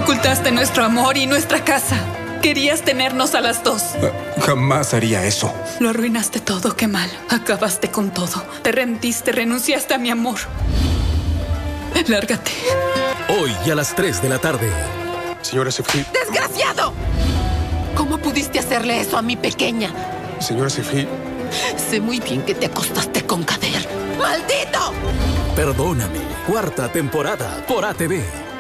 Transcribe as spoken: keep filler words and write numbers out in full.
Ocultaste nuestro amor y nuestra casa. Querías tenernos a las dos. Uh, jamás haría eso. Lo arruinaste todo, qué mal. Acabaste con todo. Te rendiste, renunciaste a mi amor. Lárgate. Hoy a las tres de la tarde. Señora Sefri. ¡Desgraciado! ¿Cómo pudiste hacerle eso a mi pequeña? Señora Sefri. Sé muy bien que te acostaste con Kader. ¡Maldito! Perdóname. Cuarta temporada por A T V.